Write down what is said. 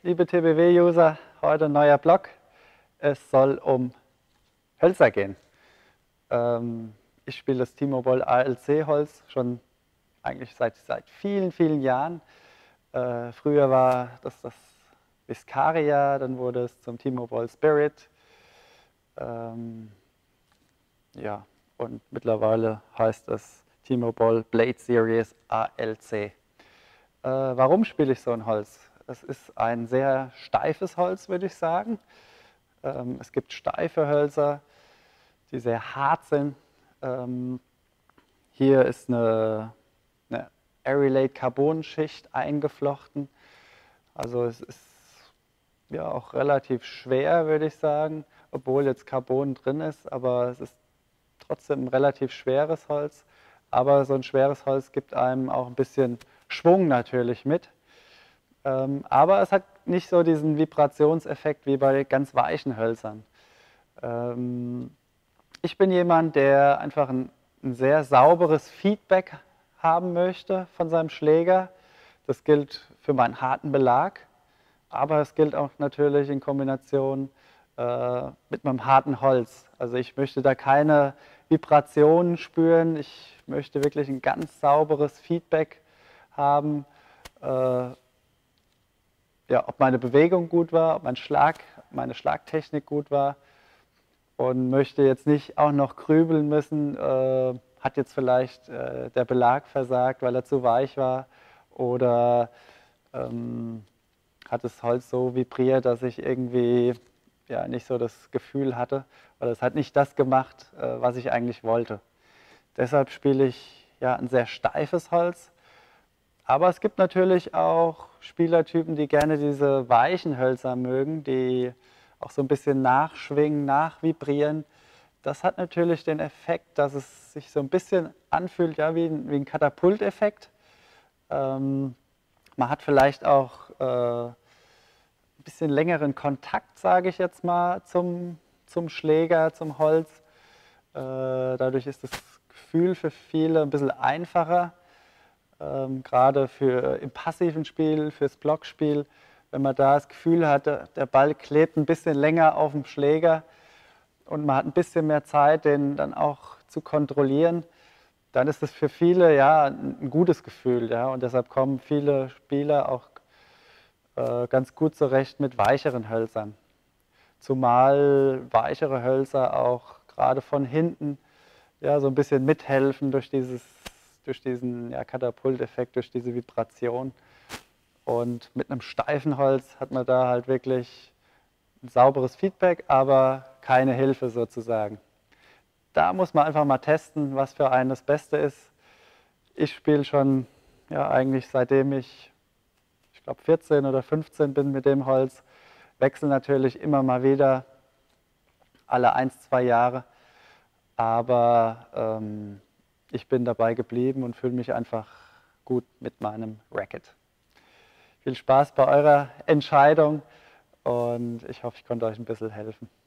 liebe TBW-User, heute ein neuer Blog. Es soll um Hölzer gehen. Ich spiele das T-Mobile ALC-Holz schon eigentlich seit vielen, vielen Jahren. Früher war das Viscaria, dann wurde es zum T-Mobile Spirit. Ja, und mittlerweile heißt es T-Mobile Blade Series ALC. Warum spiele ich so ein Holz? Es ist ein sehr steifes Holz, würde ich sagen. Es gibt steife Hölzer, die sehr hart sind. Hier ist eine Airylate Carbon-Schicht eingeflochten. Also es ist ja auch relativ schwer, würde ich sagen, obwohl jetzt Carbon drin ist, aber es ist trotzdem ein relativ schweres Holz. Aber so ein schweres Holz gibt einem auch ein bisschen Schwung natürlich mit. Aber es hat nicht so diesen Vibrationseffekt wie bei ganz weichen Hölzern. Ich bin jemand, der einfach ein sehr sauberes Feedback haben möchte von seinem Schläger. Das gilt für meinen harten Belag, aber es gilt auch natürlich in Kombination mit meinem harten Holz. Also ich möchte da keine Vibrationen spüren. Ich möchte wirklich ein ganz sauberes Feedback haben. Ja, ob meine Bewegung gut war, ob meine Schlagtechnik gut war, und möchte jetzt nicht auch noch grübeln müssen, hat jetzt vielleicht der Belag versagt, weil er zu weich war, oder hat das Holz so vibriert, dass ich irgendwie ja, nicht so das Gefühl hatte, oder es hat nicht das gemacht, was ich eigentlich wollte. Deshalb spiele ich ja ein sehr steifes Holz. Aber es gibt natürlich auch Spielertypen, die gerne diese weichen Hölzer mögen, die auch so ein bisschen nachschwingen, nachvibrieren. Das hat natürlich den Effekt, dass es sich so ein bisschen anfühlt, ja, wie ein Katapulteffekt. Man hat vielleicht auch ein bisschen längeren Kontakt, sage ich jetzt mal, zum Schläger, zum Holz. Dadurch ist das Gefühl für viele ein bisschen einfacher. Gerade im passiven Spiel, fürs Blockspiel, wenn man da das Gefühl hat, der Ball klebt ein bisschen länger auf dem Schläger und man hat ein bisschen mehr Zeit, den dann auch zu kontrollieren, dann ist das für viele ja ein gutes Gefühl. Ja? Und deshalb kommen viele Spieler auch ganz gut zurecht mit weicheren Hölzern. Zumal weichere Hölzer auch gerade von hinten ja, so ein bisschen mithelfen durch diesen ja, Katapulteffekt, durch diese Vibration. Und mit einem steifen Holz hat man da halt wirklich ein sauberes Feedback, aber keine Hilfe sozusagen. Da muss man einfach mal testen, was für einen das Beste ist. Ich spiele schon ja, eigentlich seitdem ich glaube 14 oder 15 bin mit dem Holz. Wechsle natürlich immer mal wieder, alle 1, 2 Jahre. Aber ich bin dabei geblieben und fühle mich einfach gut mit meinem Racket. Viel Spaß bei eurer Entscheidung und ich hoffe, ich konnte euch ein bisschen helfen.